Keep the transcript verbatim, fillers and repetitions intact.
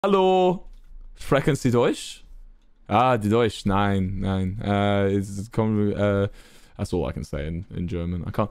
Hallo. Sprechen Sie Deutsch? Ah, die Deutsch. Nein, nein. Uh, it's, uh, that's all I can say in, in German. I can't.